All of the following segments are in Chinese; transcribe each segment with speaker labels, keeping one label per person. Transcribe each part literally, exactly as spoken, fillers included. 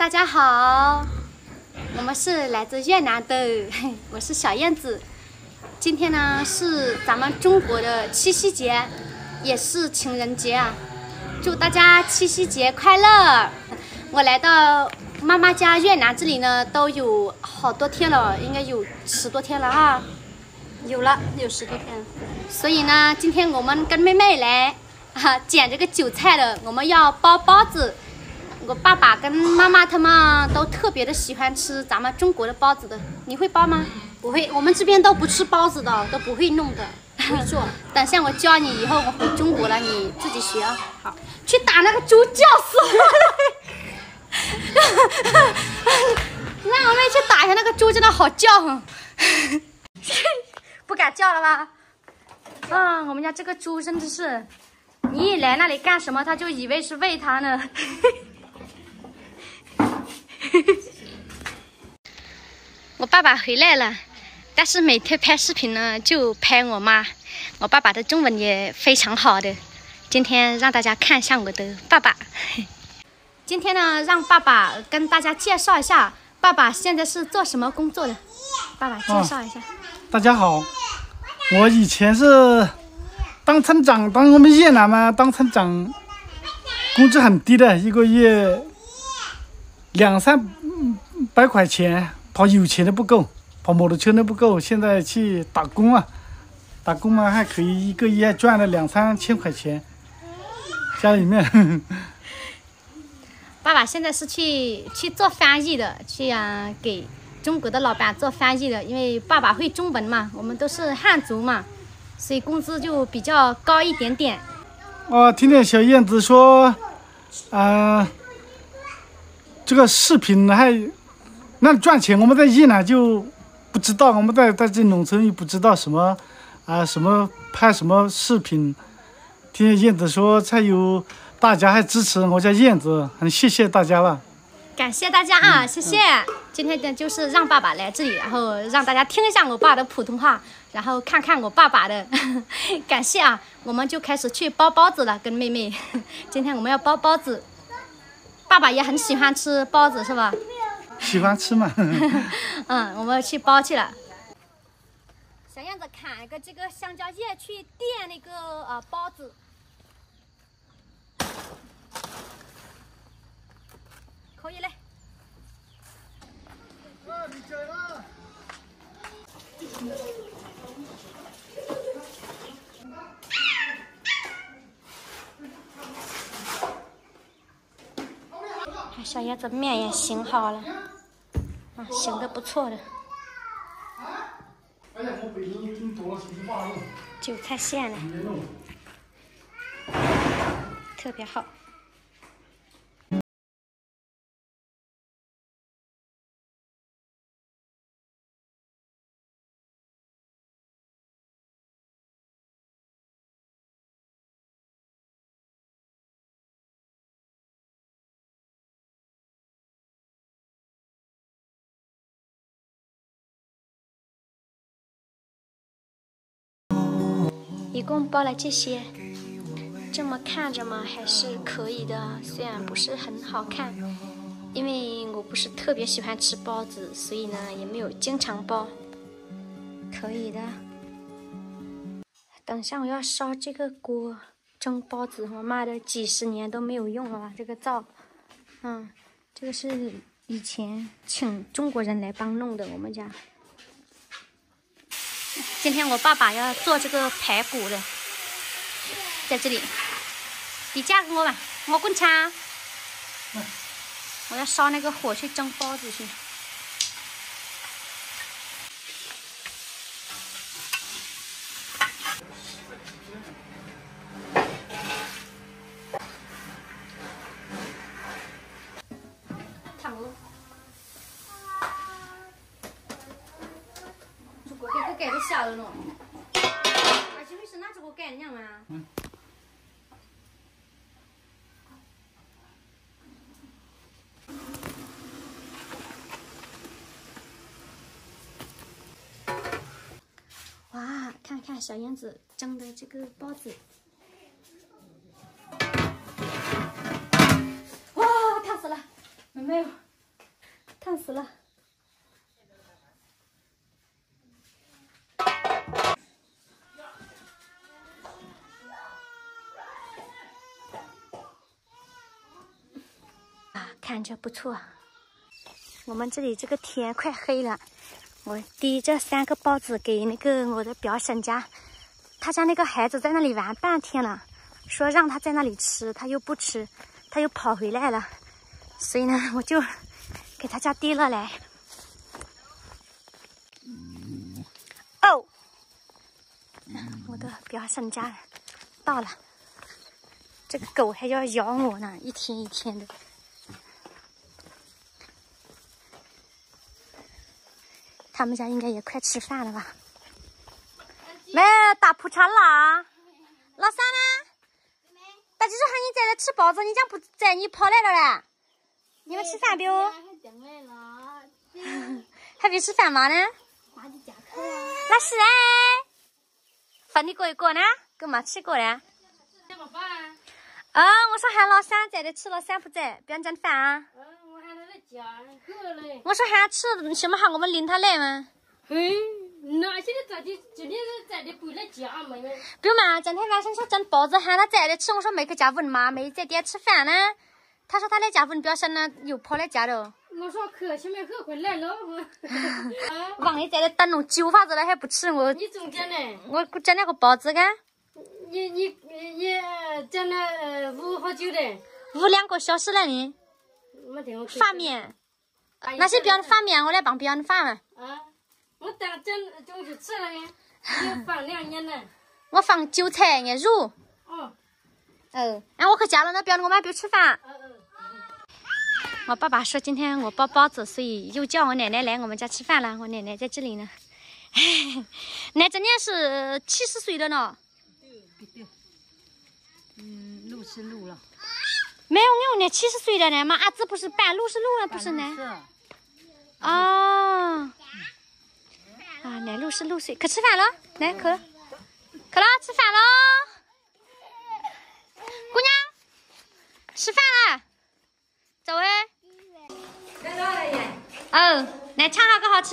Speaker 1: 大家好，我们是来自越南的，我是小燕子。今天呢是咱们中国的七夕节，也是情人节啊，祝大家七夕节快乐！我来到妈妈家越南这里呢，都有好多天了，应该有十多天了啊，有了有十多天。所以呢，今天我们跟妹妹来啊捡这个韭菜的，我们要包包子。我爸爸跟妈妈他们都特别的喜欢吃咱们中国的包子的，你会包吗？
Speaker 2: 不会，我们这边都不吃包子的，都不会弄的，不会做。
Speaker 1: 等下我教你，以后我回中国了，你自己学啊。好，去打那个猪，叫死了！让我们去打一下那个猪，真的好叫，不敢叫了吧？啊，我们家这个猪真的是，你一来那里干什么，它就以为是喂它呢。我爸爸回来了，但是每天拍视频呢就拍我妈。我爸爸的中文也非常好的，今天让大家看一下我的爸爸。今天呢，让爸爸跟大家介绍一下，爸爸现在是做什么工作的？爸爸介绍一下。
Speaker 3: 哦、大家好，我以前是当村长，当我们越南嘛，当村长，工资很低的，一个月两三百块钱。跑有钱的不够，跑摩托车的不够，现在去打工啊，打工嘛还可以，一个月赚了两三千块钱，家里面。呵呵
Speaker 1: 爸爸现在是去去做翻译的，去啊给中国的老板做翻译的，因为爸爸会中文嘛，我们都是汉族嘛，所以工资就比较高一点点。
Speaker 3: 哦，听见小燕子说，啊、呃，这个视频还。那赚钱，我们在越南就不知道，我们在在这农村又不知道什么啊，什么拍什么视频。听见燕子说才有大家还支持我家燕子，很谢谢大家了。
Speaker 1: 感谢大家啊，嗯、谢谢。嗯、今天呢就是让爸爸来这里，然后让大家听一下我爸的普通话，然后看看我爸爸的。感谢啊，我们就开始去包包子了，跟妹妹。今天我们要包包子，爸爸也很喜欢吃包子，是吧？
Speaker 3: 喜欢吃嘛？
Speaker 1: 嗯，我们去包去了。小燕子砍一个这个香蕉叶去垫那个呃包子。可以嘞。啊，你来了。小叶子面也醒好了，啊，醒的不错的。韭菜馅了，特别好。一共包了这些，这么看着嘛还是可以的，虽然不是很好看，因为我不是特别喜欢吃包子，所以呢也没有经常包，可以的。等下我要烧这个锅蒸包子，我妈的几十年都没有用了吧，这个灶，嗯，这个是以前请中国人来帮弄的，我们家。今天我爸爸要做这个排骨的，在这里，你嫁给我吧，我滚叉。我要烧那个火去蒸包子去。差不多。盖都下了喏，而且为什么这个盖娘嘛？嗯。哇，看看小燕子蒸的这个包子，哇，烫死了！妹妹， 烫死了。啊，看着不错。我们这里这个天快黑了，我递这三个包子给那个我的表婶家，他家那个孩子在那里玩半天了，说让他在那里吃，他又不吃，他又跑回来了，所以呢，我就给他家递了来。哦，我的表婶家到了，这个狗还要咬我呢，一天一天的。他们家应该也快吃饭了吧？没打扑叉啦，老三呢？大姐说喊你在这吃包子，你讲不在，你跑来了嘞？你们吃饭不？还没吃饭吗呢？那是哎，饭你过一过呢？干嘛吃过呢？
Speaker 2: 怎么办？
Speaker 1: 啊，我说喊老三在这吃，老三不在，不要讲饭啊。
Speaker 2: 嗯，我喊他在家，够了。
Speaker 1: 我说喊他吃，行不好我们领他来嘛。
Speaker 2: 嘿，那现在咋的？今天是在的回来家嘛？
Speaker 1: 不用嘛，今天晚上说蒸包子喊他在这吃，我说没去家问嘛，没在家吃饭呢。他说他来家问表婶呢，又跑来家了。
Speaker 2: 我说可前面可回来了，我啊，
Speaker 1: 忘了在这等弄酒法子了还不吃我。
Speaker 2: 你中间呢？
Speaker 1: 我蒸了个包子干。
Speaker 2: 你你你蒸了呃捂好久的？
Speaker 1: 捂两个小时了呢。
Speaker 2: 没听我。
Speaker 1: 发面。那些表发面，我来帮表你发嘛。
Speaker 2: 啊，我当蒸中去吃了呢，又放两年了。
Speaker 1: 我放韭菜、眼肉。
Speaker 2: 哦。
Speaker 1: 哦，哎，我去家了，那表我们还不吃饭。
Speaker 2: 嗯嗯。
Speaker 1: 我爸爸说今天我包包子，所以又叫我奶奶来我们家吃饭了。我奶奶在这里呢。奶今年是七十岁了呢。
Speaker 2: 对对。嗯，六十六了。
Speaker 1: 没有，我奶七十岁了呢。妈，阿子不是半六十六了，不是呢？哦。啊，奶六十六岁，可吃饭了？来，可了，可了，吃饭了。姑娘，吃饭了。走哎。哦，来尝好个好吃。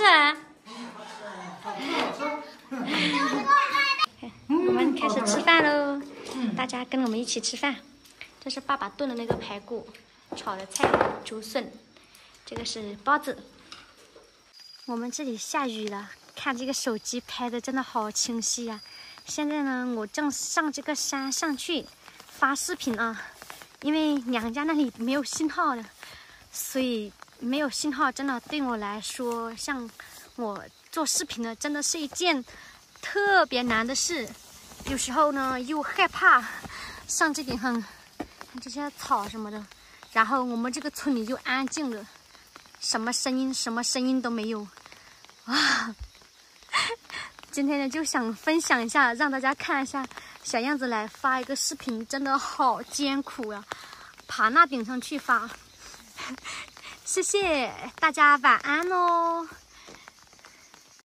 Speaker 1: 我们开始吃饭喽，大家跟我们一起吃饭。这是爸爸炖的那个排骨，炒的菜，竹笋，这个是包子。我们这里下雨了，看这个手机拍的真的好清晰呀、啊。现在呢，我正上这个山上去发视频啊，因为娘家那里没有信号了。所以没有信号真的对我来说，像我做视频呢，真的是一件特别难的事。有时候呢又害怕上这顶上看这些草什么的，然后我们这个村里又安静了，什么声音什么声音都没有啊。今天呢就想分享一下，让大家看一下小样子来发一个视频，真的好艰苦呀、啊，爬那顶上去发。谢谢大家，晚安哦。